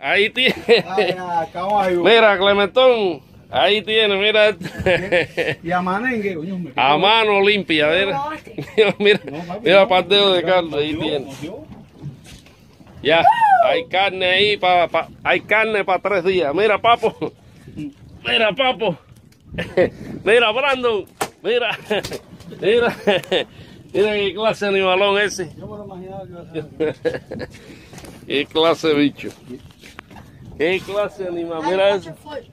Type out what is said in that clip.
Ahí tiene. Ay, caballo. Mira, Clementón. Ahí tiene, mira. Y a manengue, coño. A mano limpia, mira. Mira, mira para el dedo de Carlos, ahí tiene. Ya, hay carne ahí, hay carne para 3 días. Mira, papo. Mira, papo. Mira, Brandon. Mira. Mira. Mira qué clase de animalón ese. Yo me lo imaginaba que iba a ser. Qué clase de bicho. Qué clase de animal. Mira eso.